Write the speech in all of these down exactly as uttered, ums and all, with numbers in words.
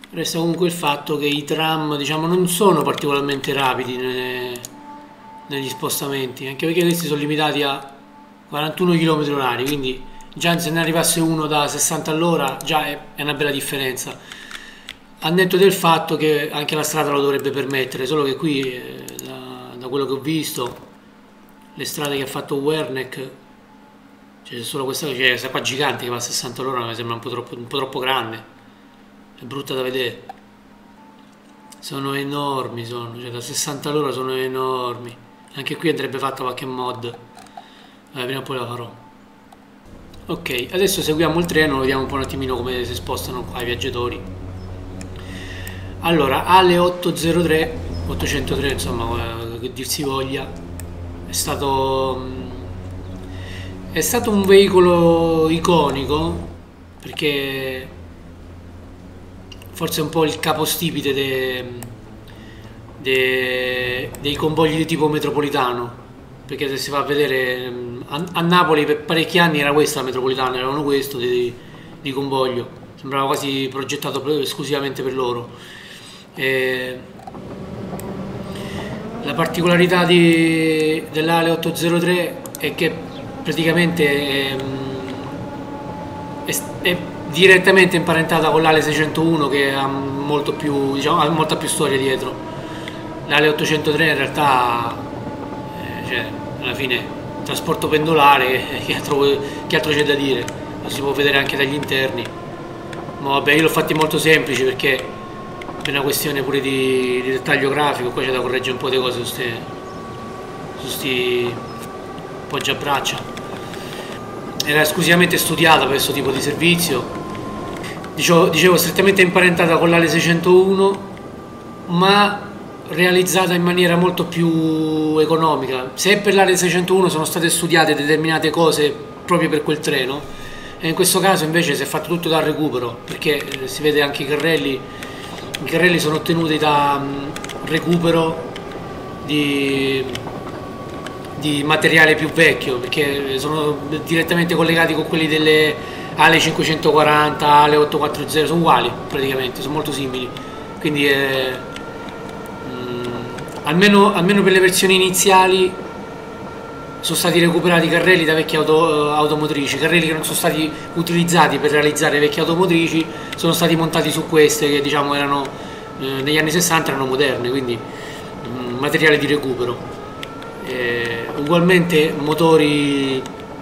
Resta comunque il fatto che i tram, diciamo, non sono particolarmente rapidi ne- negli spostamenti, anche perché questi sono limitati a quarantuno chilometri orari, quindi già se ne arrivasse uno da sessanta all'ora già è, è una bella differenza. Al netto del fatto che anche la strada lo dovrebbe permettere, solo che qui, eh, da, da quello che ho visto, le strade che ha fatto Werneck, cioè c'è solo questa, c'è questa qua gigante che va a sessanta all'ora, mi sembra un po' troppo, un po' troppo grande, è brutta da vedere. Sono enormi, sono, cioè da sessanta all'ora sono enormi. Anche qui andrebbe fatta qualche mod. Eh, prima o poi la farò. Ok, adesso seguiamo il treno, vediamo un po' un attimino come si spostano qua i viaggiatori. Allora, alle otto zero tre, ottocentotre, insomma, eh, che dir si voglia, è stato, è stato un veicolo iconico perché forse è un po' il capostipite de- de- dei convogli di tipo metropolitano, perché se si va a vedere mm, a, a Napoli per parecchi anni era questa la metropolitana, erano questo di, di convoglio, sembrava quasi progettato per- esclusivamente per loro. E la particolarità di- dell'Ale ottocentotre è che praticamente è, è, è direttamente imparentata con l'Ale seicentouno che ha, molto più, diciamo, ha molta più storia dietro. L'Ale ottocentotre in realtà, eh, cioè, alla fine, trasporto pendolare, che altro, che altro c'è da dire? Lo si può vedere anche dagli interni. Ma vabbè, io l'ho fatti molto semplici perché per una questione pure di, di dettaglio grafico, qua c'è da correggere un po' di cose su sti, su sti poggiabraccia. Era esclusivamente studiata per questo tipo di servizio. Dicevo, dicevo strettamente imparentata con l'Ale seicentouno, ma realizzata in maniera molto più economica. Se per l'Ale seicentouno sono state studiate determinate cose proprio per quel treno, e in questo caso invece si è fatto tutto dal recupero, perché eh, si vede anche i carrelli, i carrelli sono ottenuti da um, recupero di, di materiale più vecchio, perché sono direttamente collegati con quelli delle Ale cinquecentoquaranta, Ale ottocentoquaranta, sono uguali praticamente, sono molto simili. Quindi eh, mh, almeno, almeno per le versioni iniziali sono stati recuperati carrelli da vecchie auto, automotrici, carrelli che non sono stati utilizzati per realizzare vecchie automotrici, sono stati montati su queste che diciamo erano eh, negli anni sessanta erano moderne, quindi mh, materiale di recupero. Eh, ugualmente motori,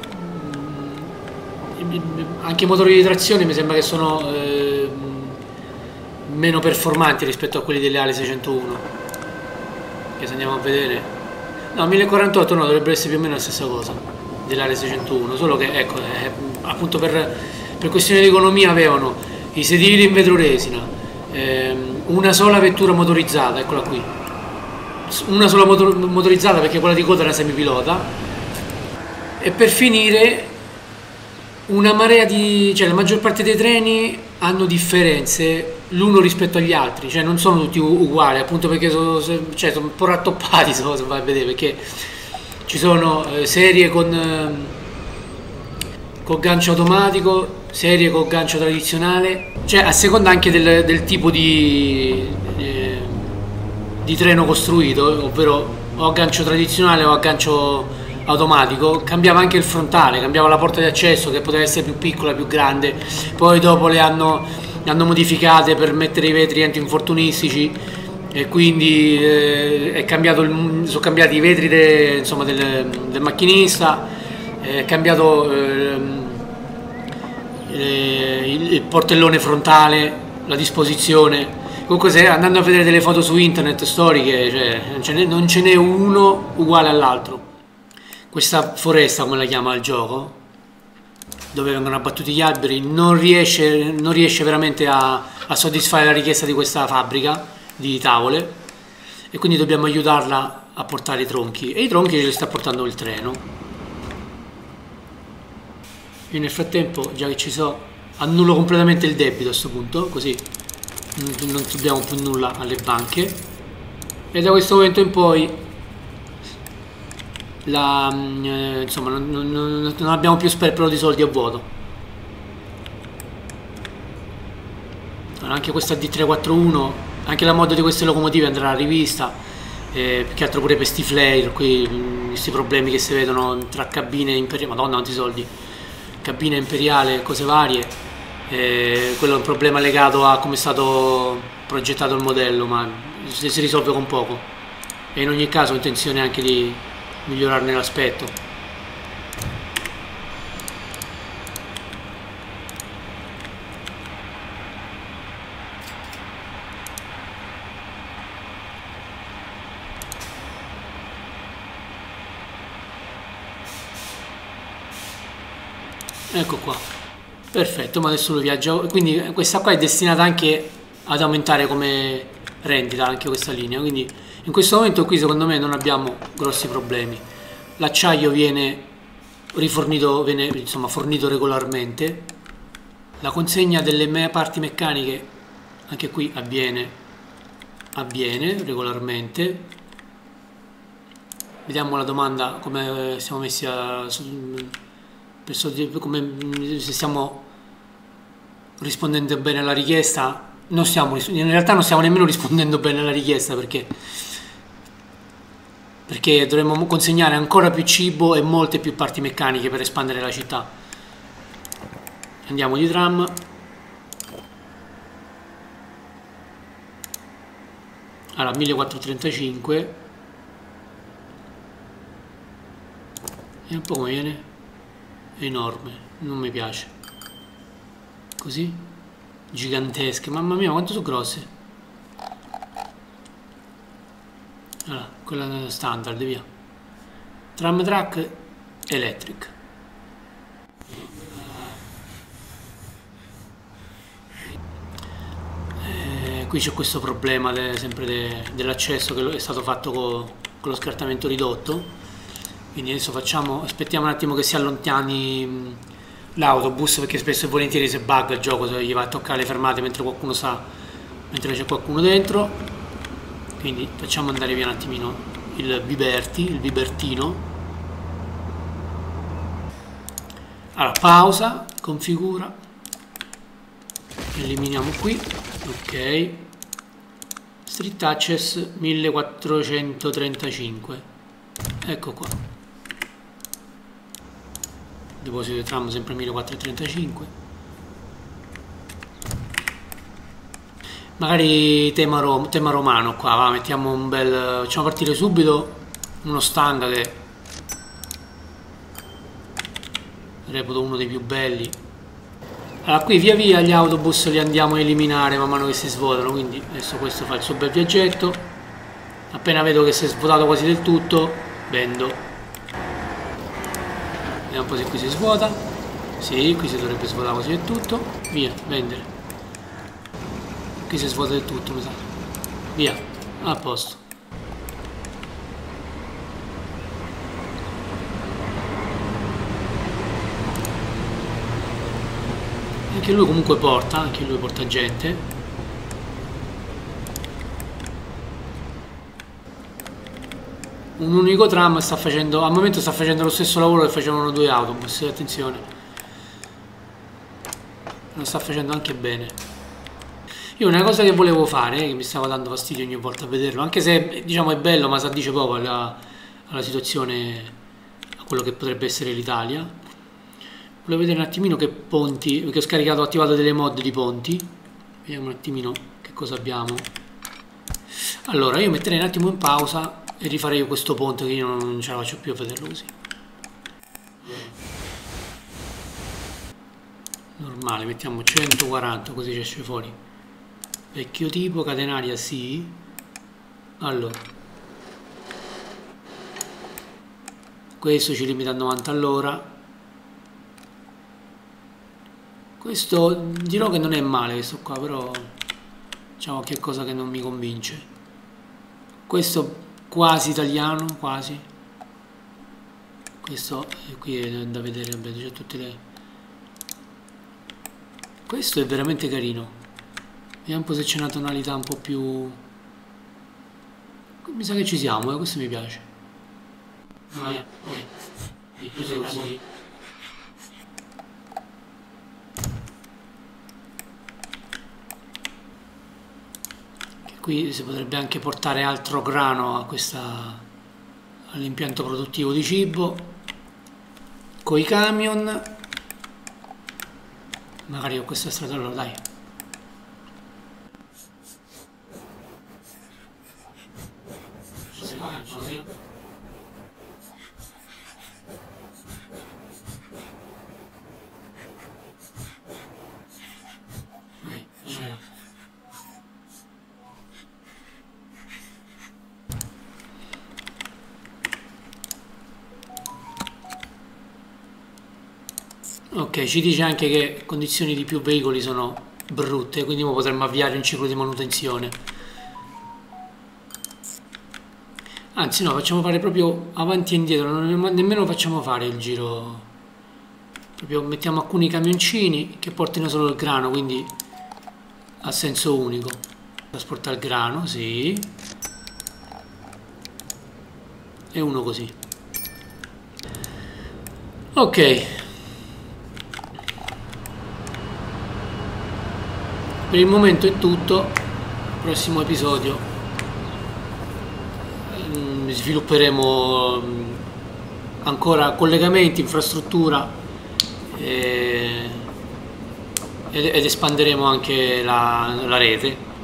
anche motori di trazione mi sembra che sono eh, meno performanti rispetto a quelli delle Ale seicentouno, che se andiamo a vedere, no, mille quarantotto no, dovrebbe essere più o meno la stessa cosa dell'Ale seicentouno, solo che ecco, eh, appunto per, per questione di economia avevano i sedili in vetroresina, ehm, una sola vettura motorizzata, eccola qui, una sola motor- motorizzata perché quella di coda era semipilota, e per finire una marea di, cioè la maggior parte dei treni hanno differenze l'uno rispetto agli altri, cioè non sono tutti u- uguali, appunto perché sono, cioè, sono un po' rattoppati se vai a vedere, perché ci sono eh, serie con, eh, con gancio automatico, serie con gancio tradizionale, cioè a seconda anche del, del tipo di, eh, di treno costruito, ovvero o a gancio tradizionale o a gancio automatico, cambiava anche il frontale, cambiava la porta di accesso che poteva essere più piccola, più grande, poi dopo le hanno, le hanno modificate per mettere i vetri antinfortunistici e quindi eh, è cambiato il, sono cambiati i vetri de, insomma, del, del macchinista, è cambiato eh, il, il portellone frontale, la disposizione. Comunque se andando a vedere delle foto su internet storiche, cioè, non, ce n'è, non ce n'è uno uguale all'altro. Questa foresta, come la chiama il gioco, dove vengono abbattuti gli alberi, non riesce, non riesce veramente a, a soddisfare la richiesta di questa fabbrica di tavole, e quindi dobbiamo aiutarla a portare i tronchi, e i tronchi ce li sta portando il treno. Io nel frattempo, già che ci so, annullo completamente il debito a questo punto, così non, non dobbiamo più nulla alle banche, e da questo momento in poi la, eh, insomma non, non, non abbiamo più sperpero di soldi a vuoto. Un anche questa D tre quattro uno, anche la mod di queste locomotive andrà rivista, eh, più che altro pure per sti flare, qui questi problemi che si vedono tra cabine imperiali, madonna quanti soldi, cabina imperiale, cose varie, eh, quello è un problema legato a come è stato progettato il modello, ma si, si risolve con poco, e in ogni caso ho intenzione anche di migliorarne l'aspetto. Ecco qua, perfetto, ma adesso lo viaggia, quindi questa qua è destinata anche ad aumentare come rendita anche questa linea, quindi in questo momento qui secondo me non abbiamo grossi problemi. L'acciaio viene rifornito, viene insomma fornito regolarmente, la consegna delle me parti meccaniche anche qui avviene, avviene regolarmente. Vediamo la domanda come siamo messi a... come se stiamo rispondendo bene alla richiesta. Non stiamo, in realtà non stiamo nemmeno rispondendo bene alla richiesta, perché perché dovremmo consegnare ancora più cibo e molte più parti meccaniche per espandere la città. Andiamo di tram. Allora, millequattrocentotrentacinque, e un po' come viene. È enorme, non mi piace. Così? Gigantesche, mamma mia, quanto sono grosse. Allora, quella standard, via. Tram track electric. Eh, qui c'è questo problema de, sempre de, dell'accesso che è stato fatto co, con lo scartamento ridotto. Quindi adesso facciamo, aspettiamo un attimo che si allontani l'autobus, perché spesso e volentieri se bugga il gioco, se gli va a toccare le fermate mentre qualcuno sta, mentre c'è qualcuno dentro. Quindi facciamo andare via un attimino il Biberti, il Bibertino. Allora, pausa, configura, eliminiamo qui, ok. Street Access millequattrocentotrentacinque, ecco qua. Deposito di tram sempre millequattrocentotrentacinque. Magari tema, rom tema romano qua, va, mettiamo un bel... facciamo partire subito uno stanga che reputo uno dei più belli. Allora, qui via via gli autobus li andiamo a eliminare man mano che si svuotano, quindi adesso questo fa il suo bel viaggetto. Appena vedo che si è svuotato quasi del tutto, vendo. Vediamo un po' se qui si svuota. Sì, qui si dovrebbe svuotare quasi del tutto. Via, vendere. Qui si svuota del tutto, mi sa. Via, a posto. Anche lui comunque porta, anche lui porta gente. Un unico tram sta facendo, al momento sta facendo lo stesso lavoro che facevano due autobus, attenzione. Lo sta facendo anche bene. Io una cosa che volevo fare, che mi stava dando fastidio ogni volta a vederlo, anche se diciamo è bello ma si addice poco alla, alla situazione, a quello che potrebbe essere l'Italia. Volevo vedere un attimino che ponti, perché ho scaricato, ho attivato delle mod di ponti. Vediamo un attimino che cosa abbiamo. Allora, io metterei un attimo in pausa e rifarei questo ponte, che io non ce la faccio più a vederlo così. Normale, mettiamo centoquaranta così ci esce fuori. Vecchio tipo, catenaria sì. Allora, questo ci limita a novanta all'ora. Questo dirò che non è male, questo qua, però c'è qualche cosa che non mi convince. Questo quasi italiano, quasi. Questo eh, qui è da vedere, vabbè, c'è tutte le... Questo è veramente carino. Vediamo un po' se c'è una tonalità un po' più... Mi sa che ci siamo, eh? Questo mi piace. Ah, yeah. Okay. qui si potrebbe anche portare altro grano a questa, all'impianto produttivo di cibo con i camion, magari con questo estratore, dai. Ok, ci dice anche che condizioni di più veicoli sono brutte, quindi ora potremmo avviare un ciclo di manutenzione. Anzi no, facciamo fare proprio avanti e indietro, non nemmeno facciamo fare il giro. Proprio mettiamo alcuni camioncini che portino solo il grano, quindi a senso unico. Trasporta il grano, sì. E uno così. Ok. Per il momento è tutto. Prossimo episodio mh, svilupperemo mh, ancora collegamenti, infrastruttura e, ed, ed espanderemo anche la, la rete.